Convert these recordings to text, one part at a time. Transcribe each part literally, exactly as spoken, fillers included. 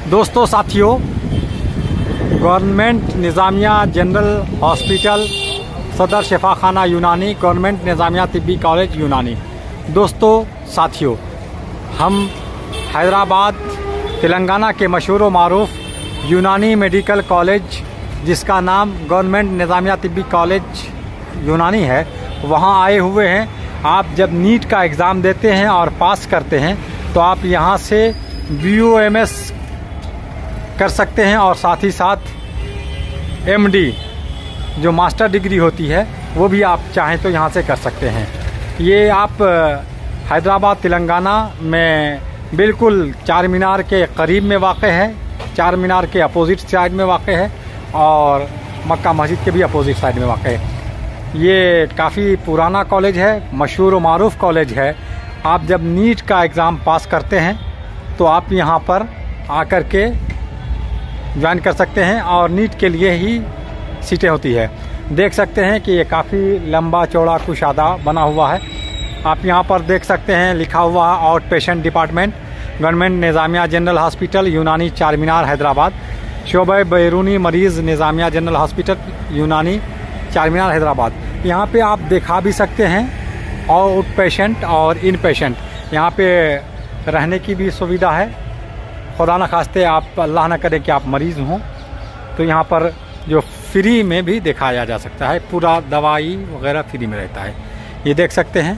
दोस्तों साथियों, government Nizamia general hospital सदर शफाखाना यूनानी, गवर्नमेंट निज़ामिया तिब्बी कॉलेज यूनानी। दोस्तों साथियों, हम हैदराबाद तेलंगाना के मशहूर व मारूफ यूनानी मेडिकल कॉलेज, जिसका नाम गवर्नमेंट निज़ामिया तिब्बी कॉलेज यूनानी है, वहां आए हुए हैं। आप जब नीट का एग्ज़ाम देते हैं और पास करते हैं तो आप यहां से बी यू एम एस कर सकते हैं और साथ ही साथ एम डी जो मास्टर डिग्री होती है वो भी आप चाहें तो यहाँ से कर सकते हैं। ये आप हैदराबाद तेलंगाना में बिल्कुल चार मीनार के करीब में वाक़ है, चार मीनार के अपोजिट साइड में वाक़ है और मक्का मस्जिद के भी अपोजिट साइड में वाक़ है। ये काफ़ी पुराना कॉलेज है, मशहूर व मारूफ कॉलेज है। आप जब नीट का एग्ज़ाम पास करते हैं तो आप यहाँ पर आकर के ज्वाइन कर सकते हैं और नीट के लिए ही सीटें होती है। देख सकते हैं कि ये काफ़ी लंबा चौड़ा कुशादा बना हुआ है। आप यहाँ पर देख सकते हैं लिखा हुआ है out patient department, government Nizamia general hospital Unani, Char मीनार हैदराबाद। शोबे बैरूनी मरीज़ निज़ामिया जनरल हॉस्पिटल यूनानी, चार मीनार हैदराबाद। यहाँ पे आप दिखा भी सकते हैं आउट पेशेंट और इन पेशेंट। यहाँ पे रहने की भी सुविधा है। खुदा न खास्ते आप, अल्लाह न करे कि आप मरीज़ हों तो यहाँ पर जो फ्री में भी दिखाया जा सकता है, पूरा दवाई वगैरह फ्री में रहता है। ये देख सकते हैं।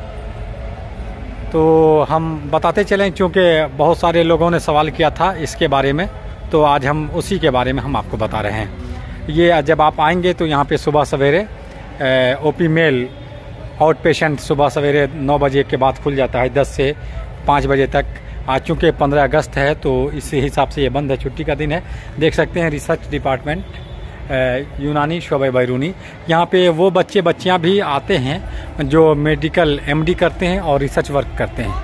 तो हम बताते चलें, क्योंकि बहुत सारे लोगों ने सवाल किया था इसके बारे में, तो आज हम उसी के बारे में हम आपको बता रहे हैं। ये जब आप आएंगे तो यहाँ पे सुबह सवेरे O P male out patient सुबह सवेरे नौ बजे के बाद खुल जाता है, दस से पाँच बजे तक। आज चूँकि पंद्रह अगस्त है तो इसी हिसाब से ये बंद है, छुट्टी का दिन है। देख सकते हैं रिसर्च डिपार्टमेंट यूनानी शोबे बैरूनी। यहाँ पे वो बच्चे बच्चियाँ भी आते हैं जो मेडिकल एम डी करते हैं और रिसर्च वर्क करते हैं।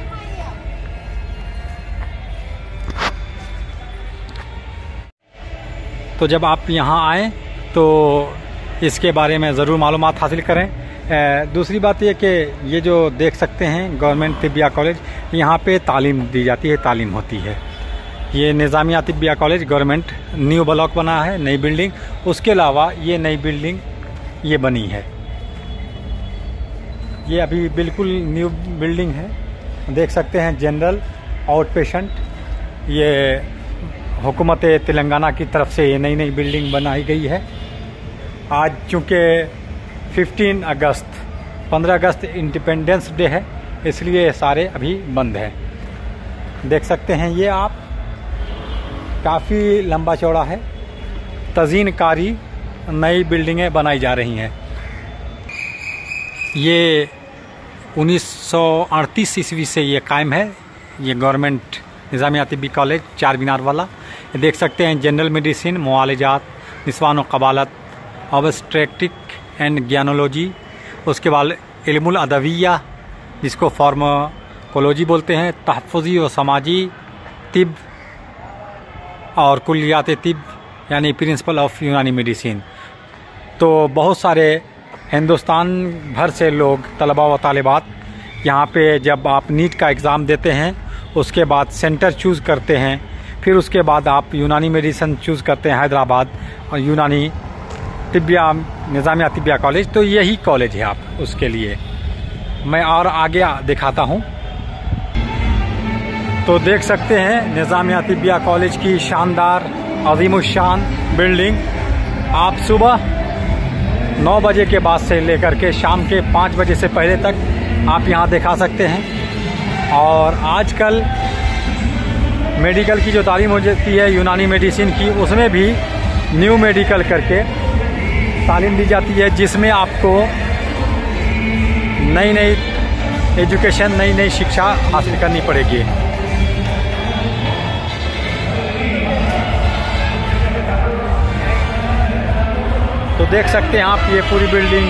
तो जब आप यहाँ आएँ तो इसके बारे में ज़रूर मालूमात हासिल करें। दूसरी बात ये कि ये जो देख सकते हैं गवर्नमेंट तिब्बिया कॉलेज, यहाँ पे तालीम दी जाती है, तालीम होती है। ये Nizamia Tibbia college government new block बना है, नई बिल्डिंग। उसके अलावा ये नई बिल्डिंग ये बनी है, ये अभी बिल्कुल न्यू बिल्डिंग है। देख सकते हैं जनरल आउट पेशेंट, ये हुकूमत तेलंगाना की तरफ से ये नई नई बिल्डिंग बनाई गई है। आज चूँकि पंद्रह अगस्त पंद्रह अगस्त इंडिपेंडेंस डे है, इसलिए सारे अभी बंद हैं। देख सकते हैं ये आप, काफ़ी लंबा चौड़ा है। तज़ीनकारी नई बिल्डिंगें बनाई जा रही हैं। ये उन्नीस सौ अड़तीस ईस्वी से ये कायम है, ये गवर्नमेंट निज़ामिया तिब्बी कॉलेज चार मीनार वाला। देख सकते हैं जनरल मेडिसिन, मुआलजात, निस्वान व क़बालत, ऑब्स्ट्रेक्टिक एंड ज्ञानोलॉजी, उसके बाद इल्मुल अदविया जिसको फार्माकोलॉजी बोलते हैं, तहफ़्फ़ुज़ी और समाजी तिब और कुल्लियात तिब यानी प्रिंसिपल ऑफ यूनानी मेडिसिन। तो बहुत सारे हिंदुस्तान भर से लोग, तलबा व तालिबात, यहाँ पे जब आप नीट का एग्ज़ाम देते हैं उसके बाद सेंटर चूज़ करते हैं, फिर उसके बाद आप यूनानी मेडिसिन चूज़ करते हैं हैदराबाद और यूनानी तिब्बिया निज़ामिया तिब्बिया कॉलेज। तो यही कॉलेज है आप उसके लिए। मैं और आगे दिखाता हूँ। तो देख सकते हैं निज़ामिया तिब्बिया कॉलेज की शानदार अज़ीमुश्शान बिल्डिंग। आप सुबह नौ बजे के बाद से लेकर के शाम के पाँच बजे से पहले तक आप यहाँ दिखा सकते हैं। और आजकल मेडिकल की जो तालीम हो जाती है यूनानी मेडिसिन की, उसमें भी न्यू मेडिकल करके तालीम दी जाती है, जिसमें आपको नई नई एजुकेशन, नई नई शिक्षा हासिल करनी पड़ेगी। तो देख सकते हैं आप ये पूरी बिल्डिंग,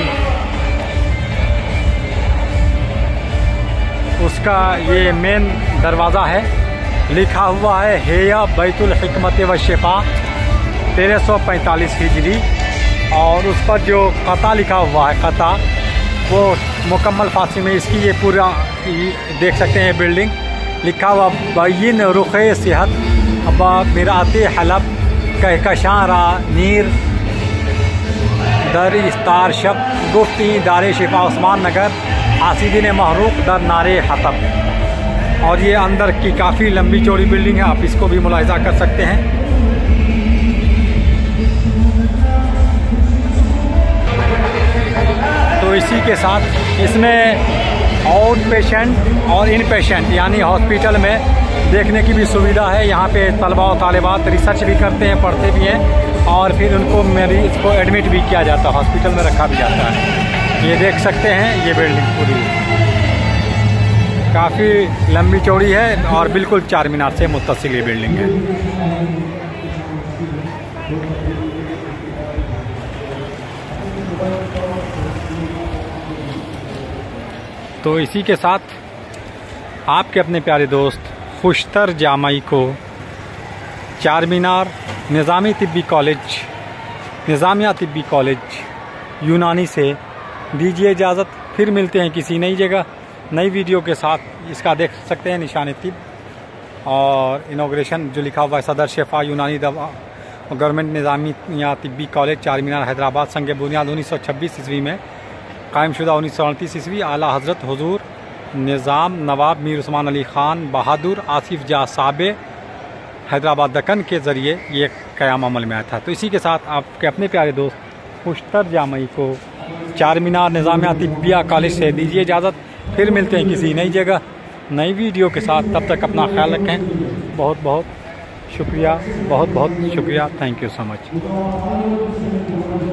उसका ये मेन दरवाज़ा है। लिखा हुआ है हेया बैतुल हिकमत व शिफा तेरह सौ पैंतालीस हिजरी, और उस पर जो कता लिखा हुआ है, कता वो मुकम्मल फारसी में इसकी ये पूरा देख सकते हैं बिल्डिंग। लिखा हुआ बैन रुख़े सेहत मिरात हलब कहकशां रा नीर दर इस्तार शब गुफ्ती दार शिफा उस्मान नगर आसिदीन महरूक दर नारे हतब। और ये अंदर की काफ़ी लंबी चौड़ी बिल्डिंग है, आप इसको भी मुलाहिजा कर सकते हैं। तो इसी के साथ इसमें आउट पेशेंट और इन पेशेंट यानी हॉस्पिटल में देखने की भी सुविधा है। यहाँ पे तलबा और तालिबात रिसर्च भी करते हैं, पढ़ते भी हैं और फिर उनको मरीज को एडमिट भी किया जाता है, हॉस्पिटल में रखा भी जाता है। ये देख सकते हैं, ये बिल्डिंग पूरी काफ़ी लंबी चौड़ी है और बिल्कुल चार मीनार से मुत्तसिल ये बिल्डिंग है। तो इसी के साथ आपके अपने प्यारे दोस्त खुशतर जामई को चार मीनार निज़ामी तिब्बी कॉलेज निज़ामिया तिब्बी कॉलेज यूनानी से दीजिए इजाज़त। फिर मिलते हैं किसी नई जगह नई वीडियो के साथ। इसका देख सकते हैं निशान तिब और इनॉग्रेशन जो लिखा हुआ है सदर शेफा यूनानी दवा गवर्नमेंट निज़ामिया तिब्बी कॉलेज चार मीनार हैदराबाद संग बुनियाद उन्नीस सौ छब्बीस ईस्वी में कायम शुदा उन्नीस सौ अड़तीस ईस्वी आला हज़रत हुजूर निज़ाम नवाब मीर उस्मान अली ख़ान बहादुर आसिफ जा साबे हैदराबाद दक्कन के ज़रिए ये क़याम अमल में आया था। तो इसी के साथ आपके अपने प्यारे दोस्त खुशतर जामई को चार मीनार निज़ामिया तिब्बिया कॉलेज से दीजिए इजाज़त। फिर मिलते हैं किसी नई जगह नई वीडियो के साथ। तब तक अपना ख्याल रखें। बहुत बहुत शुक्रिया, बहुत बहुत शुक्रिया। Thank you so much.